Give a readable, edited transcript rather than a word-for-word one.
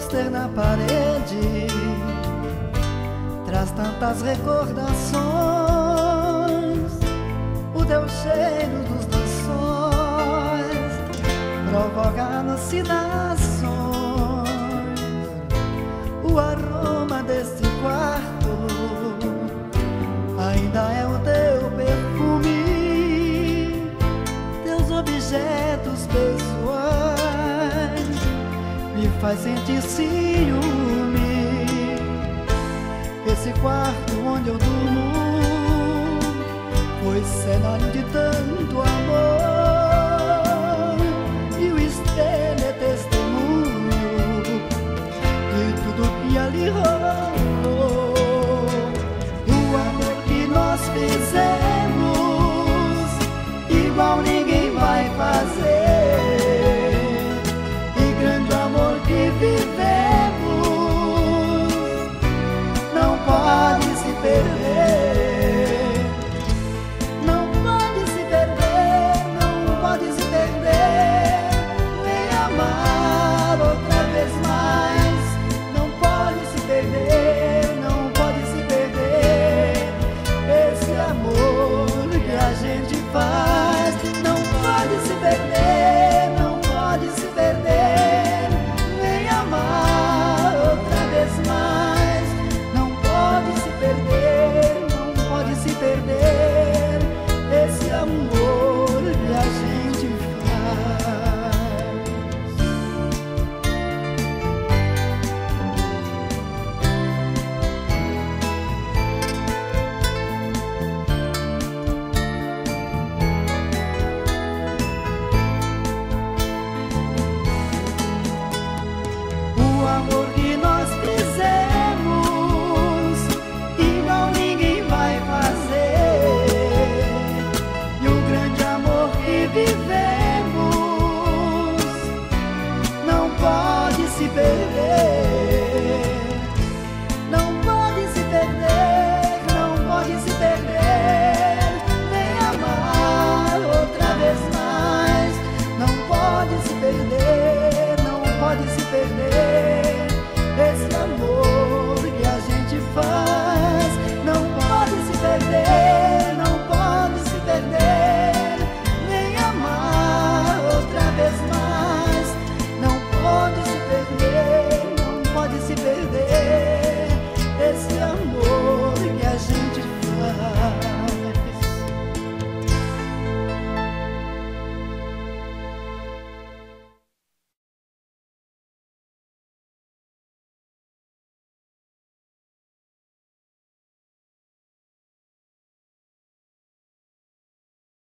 pôster na parede traz tantas recordações, o teu cheiro dos lençóis provoca alucinações, o aroma deste quarto ainda é o teu perfume, teus objetos pessoais me faz sentir ciúme. Esse quarto onde eu durmo foi cenário de tanto amor, e o espelho é testemunho de tudo que ali rolou. O amor que nós fizemos igual ninguém vai fazer, e grande amor que vivemos não pode se perder, não pode se perder, não pode se perder, nem amar outra vez mais, não pode se perder, não pode se perder, esse amor que a gente faz, não pode se perder, não pode se perder, nem amar outra vez mais, não pode se perder, esse amor.